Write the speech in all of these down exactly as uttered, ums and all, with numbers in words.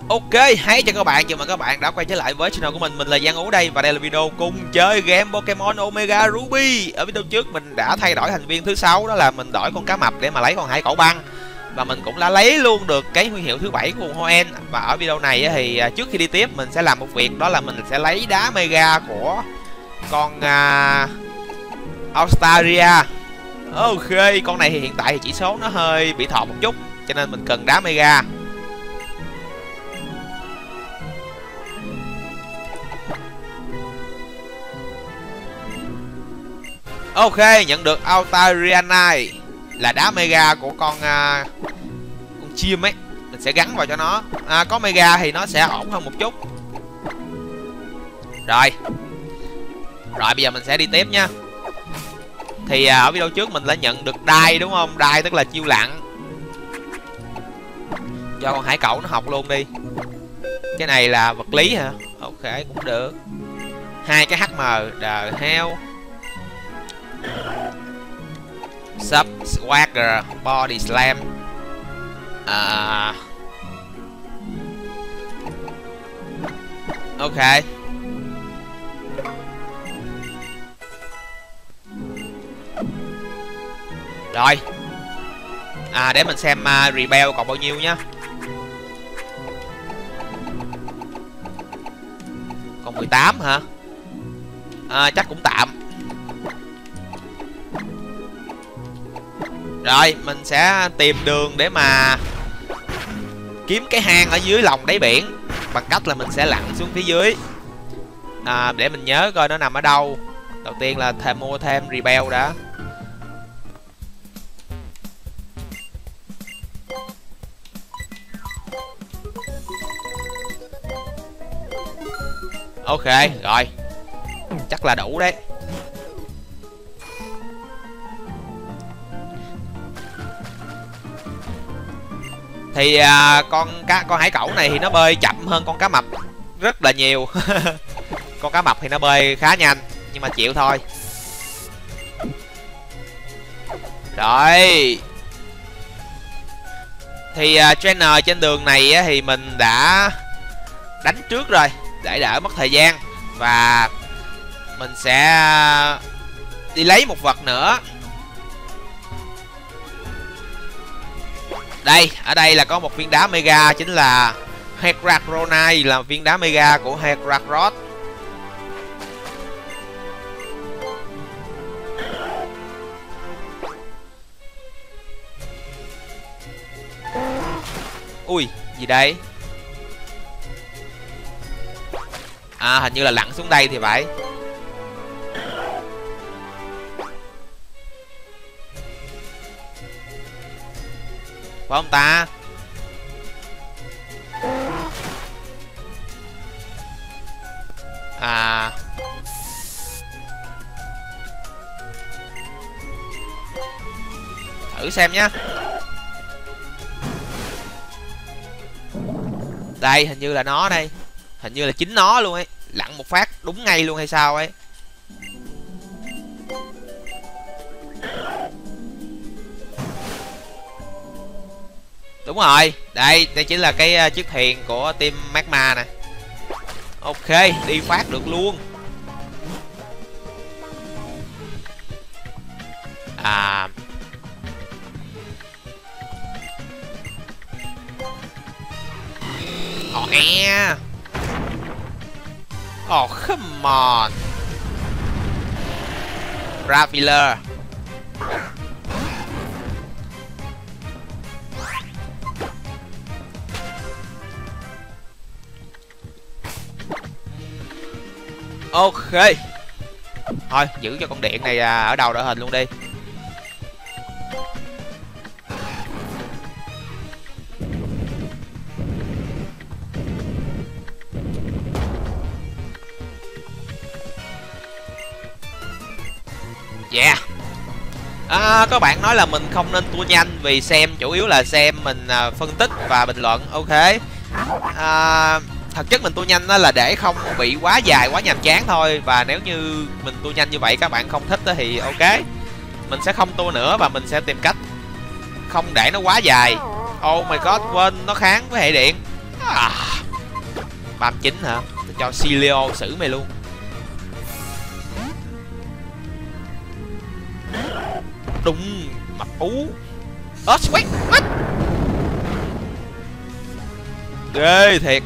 Ok, hey chào các bạn, chào mừng các bạn đã quay trở lại với channel của mình. Mình là Giang Ú đây và đây là video cùng chơi game Pokemon Omega Ruby. Ở video trước mình đã thay đổi thành viên thứ sáu, đó là mình đổi con cá mập để mà lấy con hải cẩu băng. Và mình cũng đã lấy luôn được cái huy hiệu thứ bảy của vùng Hoenn. Và ở video này thì trước khi đi tiếp mình sẽ làm một việc, đó là mình sẽ lấy đá Mega của con uh, Australia. Ok, con này thì hiện tại thì chỉ số nó hơi bị thọt một chút, cho nên mình cần đá Mega. Ok, nhận được Altarianite là đá Mega của con uh, con chim ấy. Mình sẽ gắn vào cho nó. À, có Mega thì nó sẽ ổn hơn một chút. Rồi. Rồi bây giờ mình sẽ đi tiếp nha. Thì uh, ở video trước mình đã nhận được đai đúng không? Đai tức là chiêu lặng. Cho con hải cẩu nó học luôn đi. Cái này là vật lý hả? Ok, cũng được. Hai cái hát em the hell. Sub Swagger Body Slam. à... Ok. Rồi. À để mình xem uh, Rebel còn bao nhiêu nhá. Còn mười tám hả? À, chắc cũng tạm. Rồi, mình sẽ tìm đường để mà kiếm cái hang ở dưới lòng đáy biển bằng cách là mình sẽ lặn xuống phía dưới. À, để mình nhớ coi nó nằm ở đâu. Đầu tiên là thêm mua thêm Rebel đã. Ok, rồi. Chắc là đủ đấy. Thì à, con cá con hải cẩu này thì nó bơi chậm hơn con cá mập rất là nhiều. Con cá mập thì nó bơi khá nhanh, nhưng mà chịu thôi. Rồi. Thì à, trainer trên đường này á, thì mình đã đánh trước rồi để đỡ mất thời gian. Và mình sẽ đi lấy một vật nữa. Đây, ở đây là có một viên đá Mega, chính là Herakronite, là viên đá Mega của Herakrot. Ui, gì đây? À, hình như là lặn xuống đây thì phải. Phải không ta? À, thử xem nhá. Đây, hình như là nó đây. Hình như là chính nó luôn ấy. Lặn một phát đúng ngay luôn hay sao ấy. Đúng rồi, đây, đây chính là cái uh, chiếc thuyền của team Magma nè. Ok, đi phát được luôn. À. Oh, e. Oh, come on. Graveler. Ok. Thôi giữ cho con điện này ở đầu đội hình luôn đi. Yeah. À, các bạn nói là mình không nên tua nhanh vì xem chủ yếu là xem mình à, phân tích và bình luận. Ok. À, thật chất mình tua nhanh đó là để không bị quá dài quá nhàm chán thôi. Và nếu như mình tua nhanh như vậy các bạn không thích thì ok, mình sẽ không tua nữa và mình sẽ tìm cách không để nó quá dài. Oh my god, quên nó kháng với hệ điện. À. ba mươi chín hả? Tôi cho Sileo xử mày luôn. Đúng, mập ú. Earthquake, what? Ghê thiệt.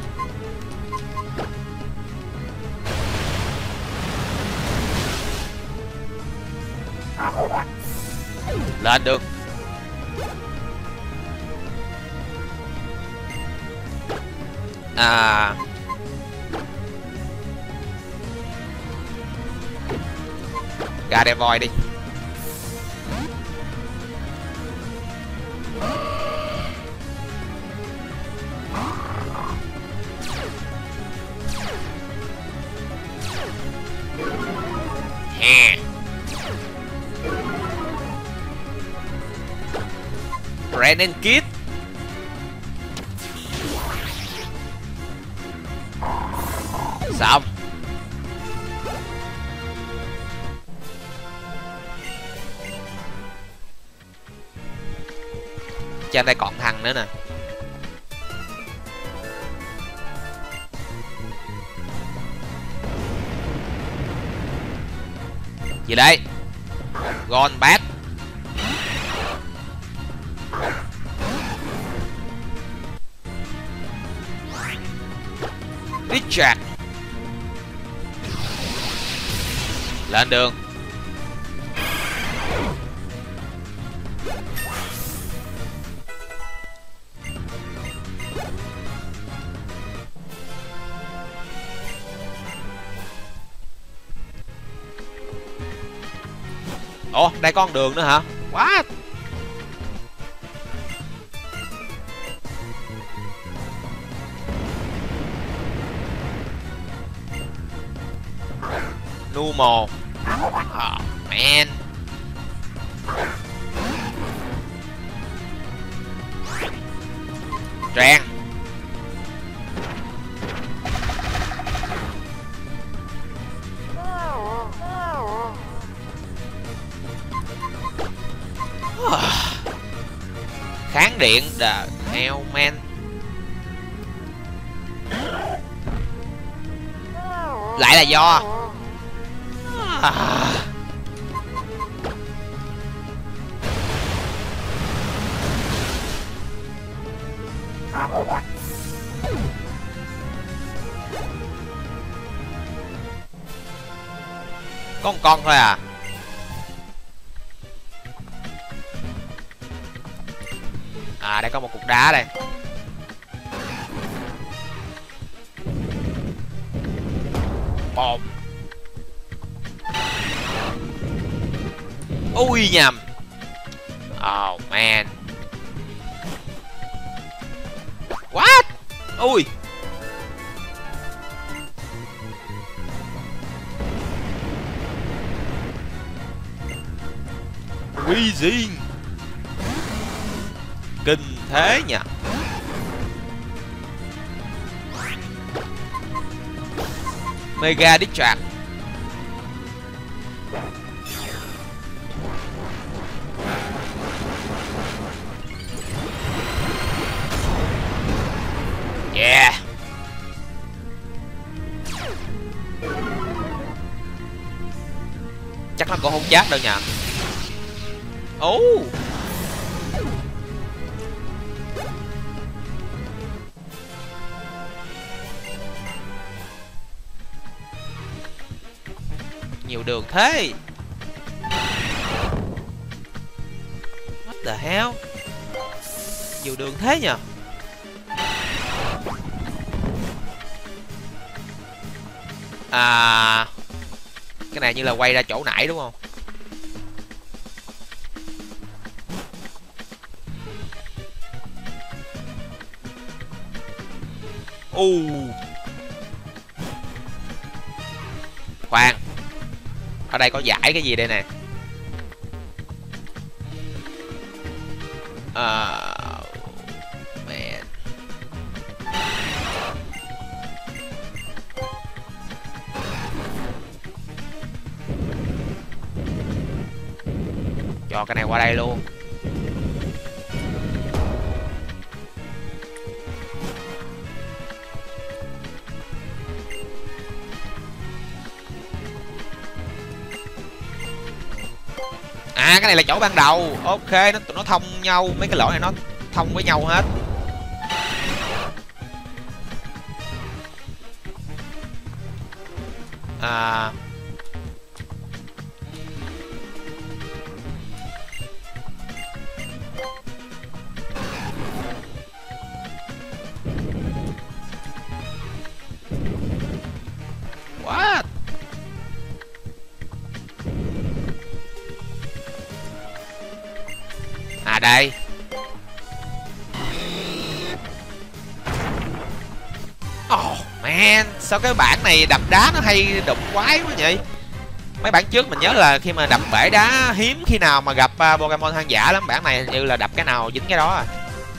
Lên được. À, gà đè voi đi. Hè. Renin Kid. Xong. Trên đây còn thằng nữa nè. Gì đây? Gone back. Richard. Lên đường. Ồ, đây có con đường nữa hả? What? Numo. Oh, man. Trang. Kháng điện the hell man. Lại là do à. Có một con thôi à? À, đây có một cục đá đây. Bom. Ui nhầm. Oh man. What? Ui. Quy gì? Kinh thế nhỉ. Mega Discharge. Yeah. Chắc nó cũng không chết đâu nhỉ. Ồ. Oh. Nhiều đường thế. What the hell? Nhiều đường thế nhỉ? À, cái này như là quay ra chỗ nãy đúng không? U. Khoan. Ở đây có giải cái gì đây nè? Uh, man. Cho cái này qua đây luôn. À cái này là chỗ ban đầu. Ok, nó tụi nó thông nhau, mấy cái lỗ này nó thông với nhau hết. À what? À đây. Oh man, sao cái bản này đập đá nó hay đụng quái quá vậy? Mấy bản trước mình nhớ là khi mà đập bể đá hiếm khi nào mà gặp uh, Pokemon hoang dã lắm. Bản này như là đập cái nào dính cái đó à.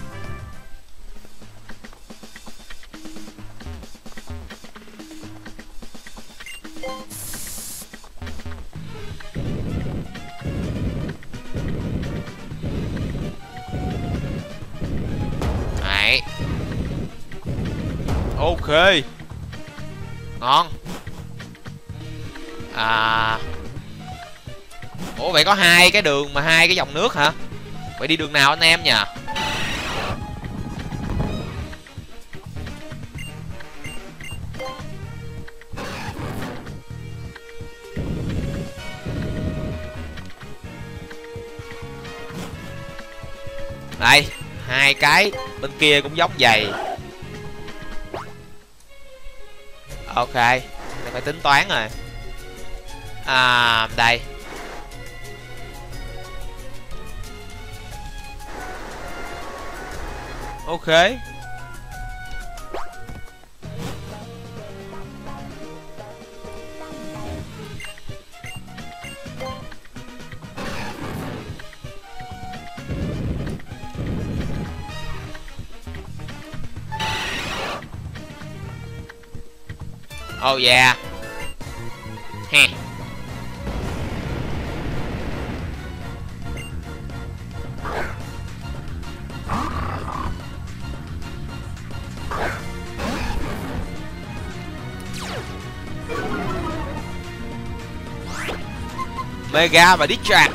Đấy. Ok. Ngon. À. Ủa vậy có hai cái đường mà hai cái dòng nước hả? Vậy đi đường nào anh em nhỉ? Đây, hai cái bên kia cũng giống vậy. Ok, phải tính toán rồi. À đây. Ok. Oh yeah. Heh. Mega và Distract.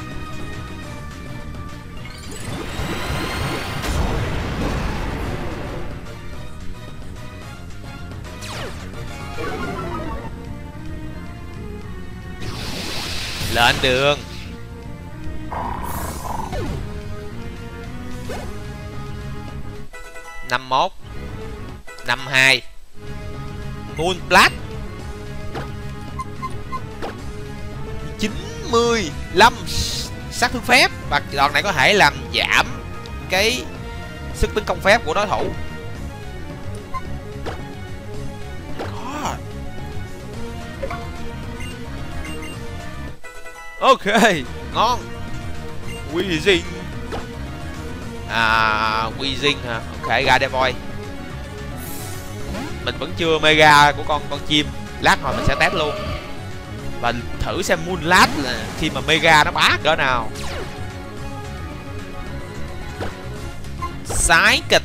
Lên đường. Năm mốt năm hai Moon Blast chín mươi lăm sát thương phép, và đòn này có thể làm giảm cái sức tấn công phép của đối thủ. Ok, ngon. Weezing. À, Weezing hả? Ok, Gardevoir. Mình vẫn chưa mega của con con chim. Lát hồi mình sẽ test luôn. Và thử xem Moonblast là khi mà mega nó bá cỡ nào. Sái kịch.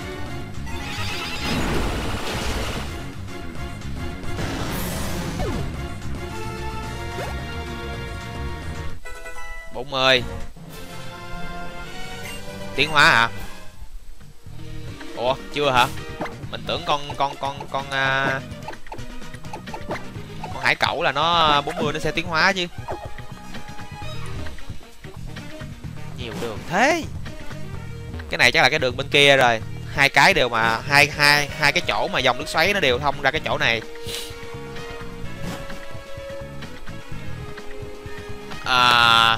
bốn mươi. Tiến hóa hả? Ủa chưa hả? Mình tưởng con con con con uh, con hải cẩu là nó bốn mươi nó sẽ tiến hóa chứ. Nhiều đường thế. Cái này chắc là cái đường bên kia rồi. Hai cái đều mà hai hai hai cái chỗ mà dòng nước xoáy nó đều thông ra cái chỗ này. À,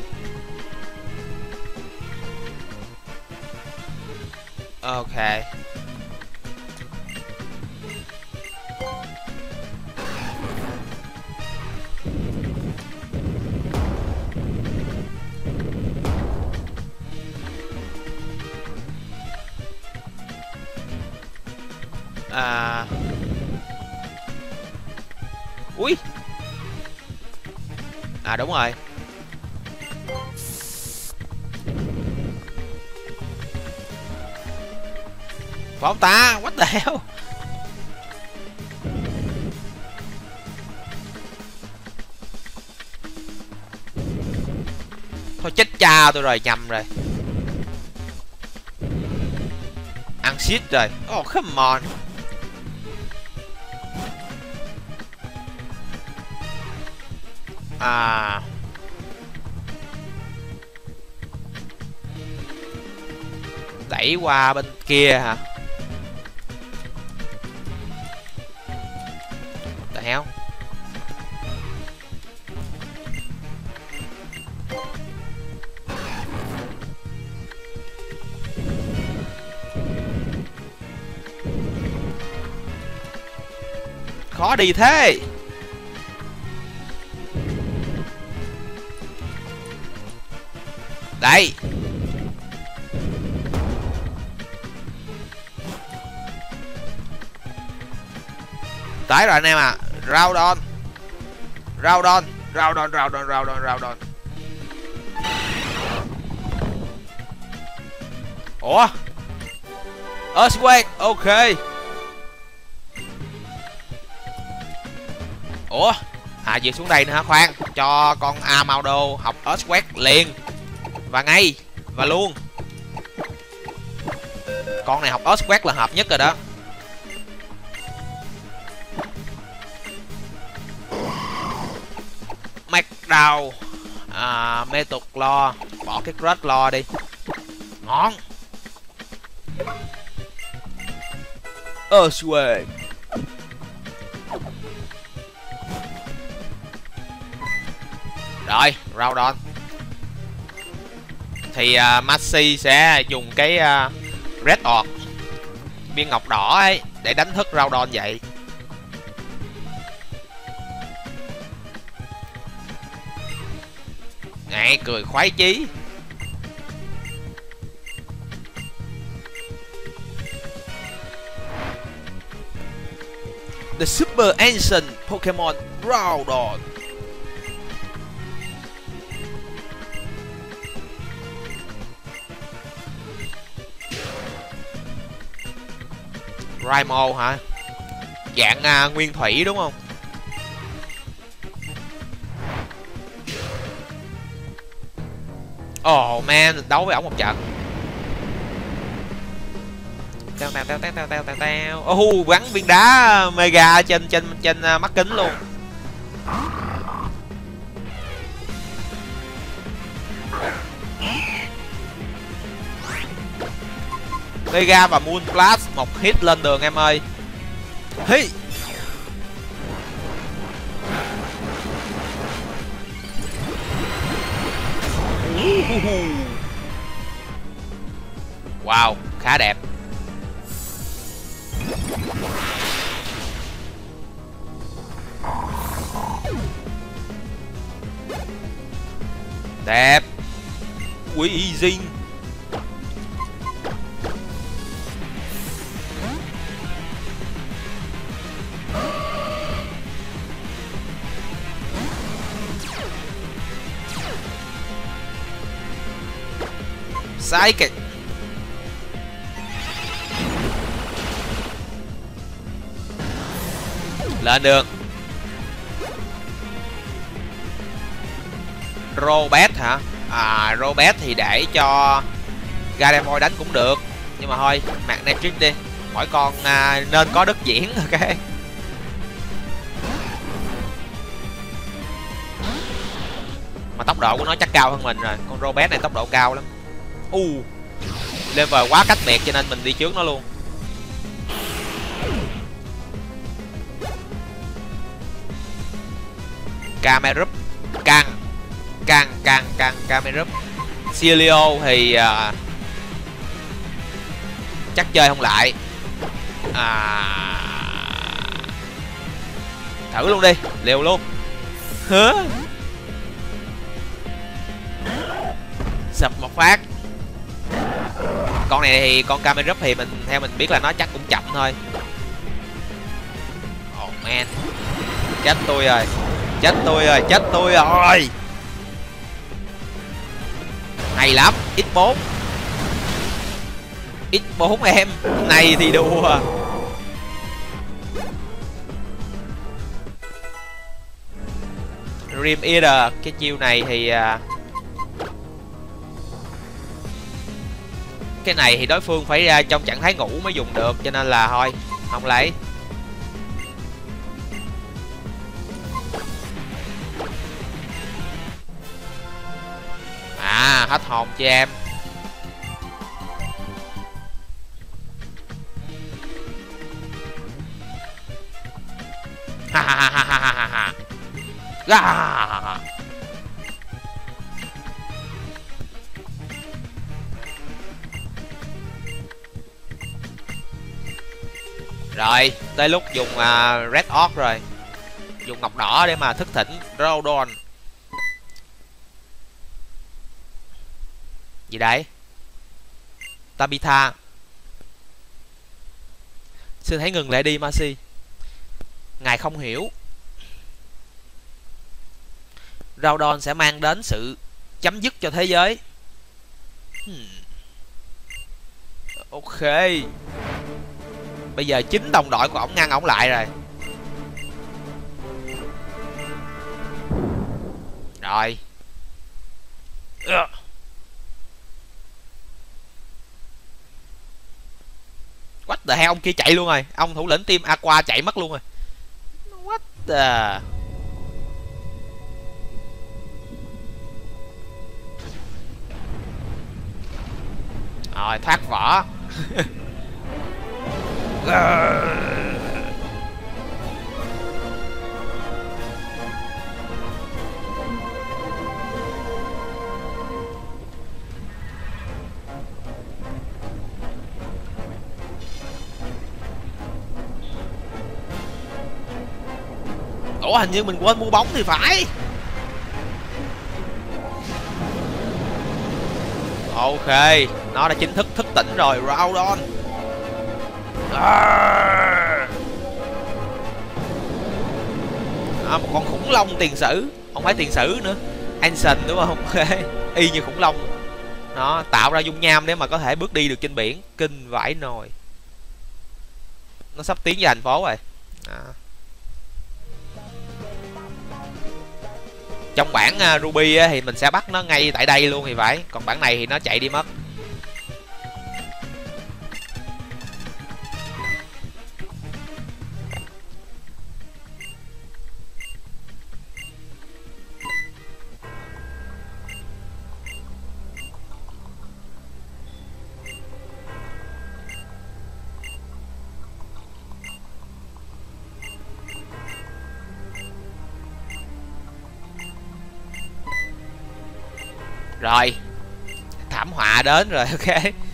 ok. À. Ui. À đúng rồi. Phải không ta? What the hell? Thôi chết cha tôi rồi, nhầm rồi. Ăn shit rồi. Oh come on. À, đẩy qua bên kia hả? The hell? Khó đi thế. Đây. Tới rồi anh em à. Round on. Round on. Round on, round on, round on, round on. Ủa? Earthquake, ok. Ủa? À về xuống đây nữa hả? Khoan, cho con Amado học Earthquake liền. Và ngay. Và luôn. Con này học Earthquake là hợp nhất rồi đó. Markdown. À, Metal Claw. Bỏ cái Crush Claw đi. Ngon. Earthquake. Rồi, round on. Thì uh, Maxi sẽ dùng cái uh, Red Orb, viên ngọc đỏ ấy, để đánh thức round on vậy. Ngại cười khoái chí. The Super Ancient Pokemon Groudon. Raimo hả? Dạng uh, nguyên thủy đúng không? Oh man, đấu với ổng một trận. Teo teo teo teo teo teo teo teo. Oh, bắn viên đá mega trên trên trên uh, mắt kính luôn. Mega và Moon Blast một hit lên đường em ơi. Hi. Wow, khá đẹp. Đẹp. Quý Zing. Psychic. Lên được. Robert hả? À, Robert thì để cho Gardevoir đánh cũng được. Nhưng mà thôi, Magnetric đi. Mỗi con à, nên có đất diễn, ok. Mà tốc độ của nó chắc cao hơn mình rồi. Con Robert này tốc độ cao lắm. U uh, level quá cách biệt cho nên mình đi trước nó luôn. Camerupt căng căng căng căng Camerupt. Celio thì uh, chắc chơi không lại. À, thử luôn đi, liều luôn. Hứ. Sập một phát. Con này thì con Camerupt thì mình theo mình biết là nó chắc cũng chậm thôi. Oh man. Chết tôi rồi. Chết tôi rồi, chết tôi rồi. Hay lắm, ích bốn. ích bốn em. Này thì đùa. Rim Eater, cái chiêu này thì uh, cái này thì đối phương phải ra trong trạng thái ngủ mới dùng được, cho nên là thôi không lấy. À hết hồn chị em. Ha ha ha ha ha ha ha. Rồi, tới lúc dùng uh, Red Orc rồi. Dùng ngọc đỏ để mà thức tỉnh Groudon. Gì đấy? Tabitha. Xin hãy ngừng lại đi Marcy. Ngài không hiểu. Groudon sẽ mang đến sự chấm dứt cho thế giới. hmm. Ok. Bây giờ chính đồng đội của ổng ngăn ổng lại rồi. Rồi. What the hell, ông kia chạy luôn rồi. Ông thủ lĩnh team Aqua chạy mất luôn rồi. What the... Rồi thoát vỏ. Ủa hình như mình quên mua bóng thì phải. Ok, nó đã chính thức thức tỉnh rồi, Groudon. À, một con khủng long tiền sử, không phải tiền sử nữa, Ancient đúng không? Y như khủng long. Nó tạo ra dung nham để mà có thể bước đi được trên biển. Kinh vãi nồi. Nó sắp tiến về thành phố rồi. À. Trong bản uh, Ruby á, thì mình sẽ bắt nó ngay tại đây luôn thì phải. Còn bản này thì nó chạy đi mất. Rồi, thảm họa đến rồi. Ok.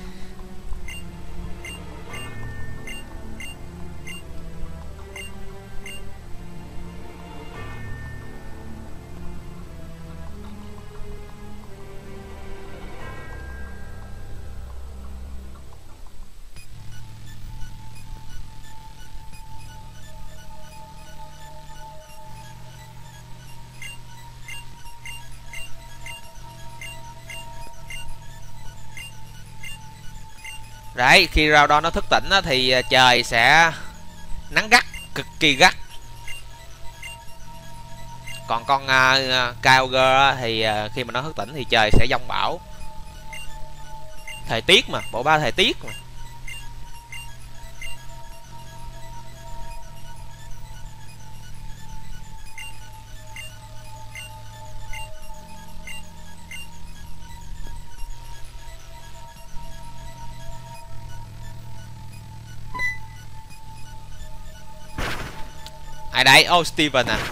Đấy, khi Groudon nó thức tỉnh á, thì trời sẽ nắng gắt, cực kỳ gắt. Còn con uh, Kyogre thì uh, khi mà nó thức tỉnh thì trời sẽ giông bão. Thời tiết mà, bộ ba thời tiết mà. Ai đấy? Oh, Steven à.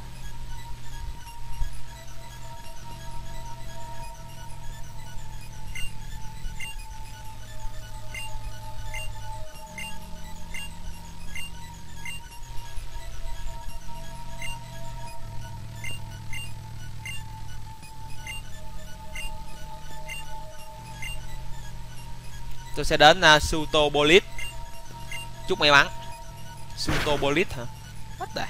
Tôi sẽ đến uh, Suto Bolit. Chúc may mắn. Suto Bolit hả? What the?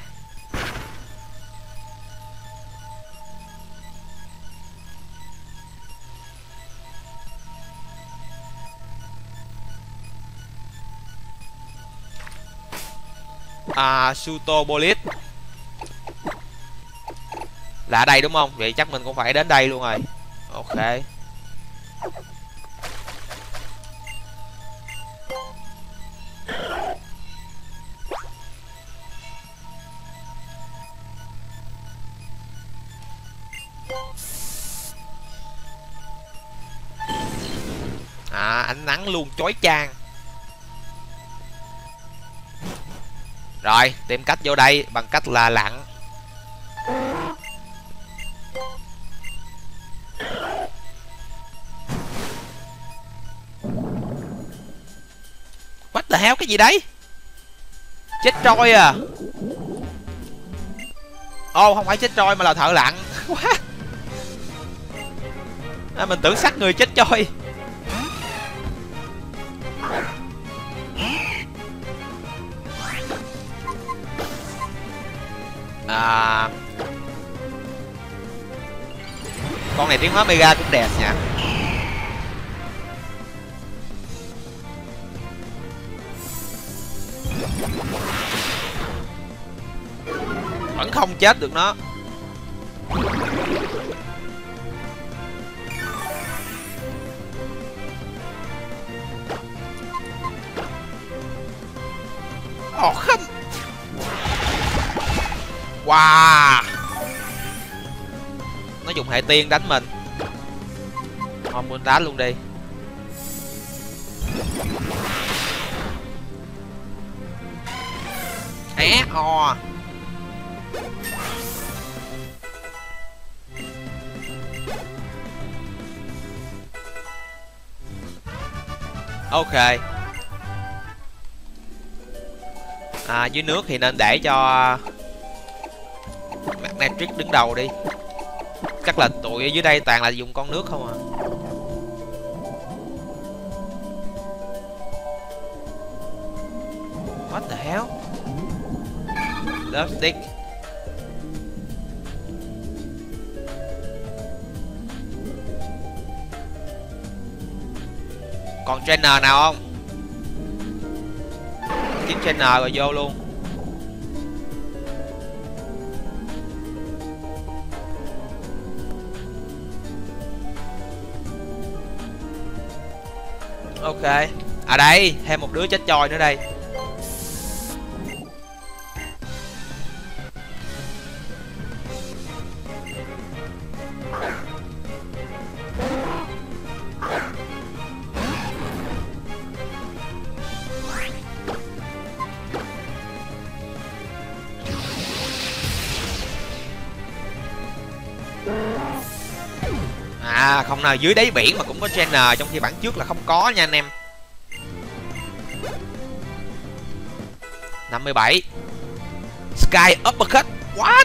À, Suto Bolit là ở đây đúng không? Vậy chắc mình cũng phải đến đây luôn rồi. Ok. ánh nắng luôn chói chang. Rồi tìm cách vô đây bằng cách là lặn. What the hell, cái gì đấy? Chết trôi à? Ô, oh, không phải chết trôi mà là thợ lặn. Quá. À, mình tưởng xác người chết trôi. À, con này tiến hóa mega cũng đẹp nha. Vẫn không chết được nó. Ồ không. Wow. Nó dùng hệ tiên đánh mình. Thôi muốn đá luôn đi. É o. Ok. À, dưới nước thì nên để cho Magnetric đứng đầu đi. Chắc là tụi ở dưới đây toàn là dùng con nước không à. What the hell? Love stick. Còn trainer nào không? Kiếm trainer rồi vô luôn. Ok. À đây, thêm một đứa chết choi nữa đây. À không nào, dưới đáy biển mà cũng có trainer, trong khi bản trước là không có nha anh em. năm mươi bảy. Sky Uppercut. What?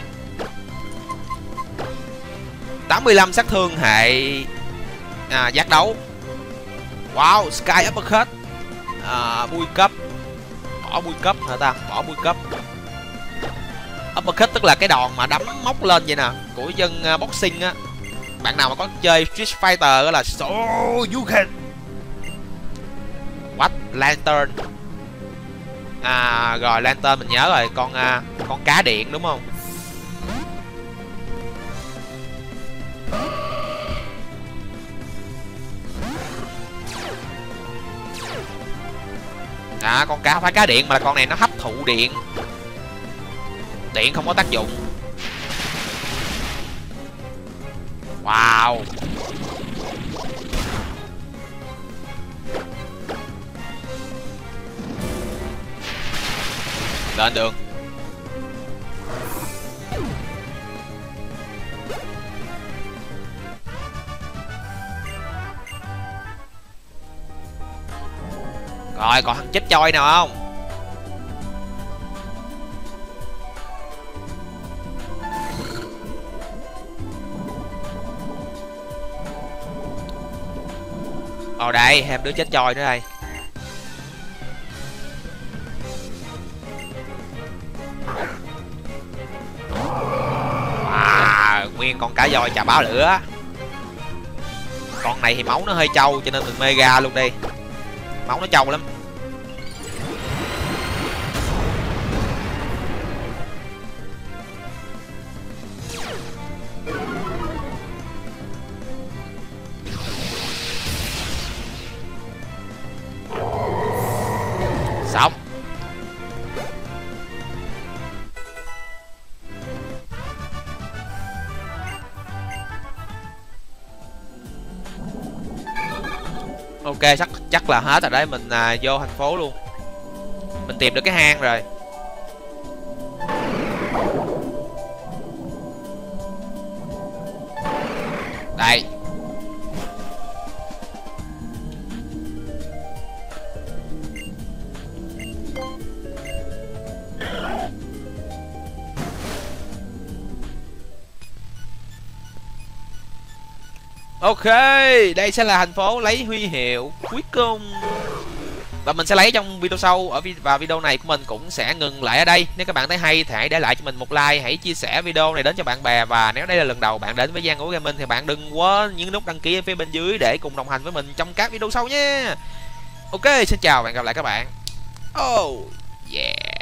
tám mươi lăm sát thương hệ à, giác đấu. Wow, Sky Uppercut. À, bui cấp. Bỏ bui cấp hả ta? Bỏ bui cấp. Uppercut tức là cái đòn mà đấm móc lên vậy nè, của dân uh, boxing á. Bạn nào mà có chơi Street Fighter là so you can. What? Lantern. À rồi, Lantern mình nhớ rồi, con uh, con cá điện đúng không? À con cá không phải cá điện mà là con này nó hấp thụ điện. Điện không có tác dụng. Wow. Lên đường. Rồi còn thằng chết choi nào không? Ở đây thêm đứa chết choi nữa đây. À, nguyên con cá voi chà báo lửa. Con này thì máu nó hơi trâu cho nên mình mega luôn đi. Máu nó trâu lắm. Xong. Ok. Ok, chắc chắc là hết rồi đấy. Mình à, vô thành phố luôn. Mình tìm được cái hang rồi. Đây. Ok, đây sẽ là thành phố lấy huy hiệu cuối cùng. Và mình sẽ lấy trong video sau. Ở và video này của mình cũng sẽ ngừng lại ở đây. Nếu các bạn thấy hay thì hãy để lại cho mình một like, hãy chia sẻ video này đến cho bạn bè. Và nếu đây là lần đầu bạn đến với Giang Ngũ Gaming thì bạn đừng quên những nút đăng ký ở phía bên dưới để cùng đồng hành với mình trong các video sau nhé. Ok, xin chào và hẹn gặp lại các bạn. Oh yeah.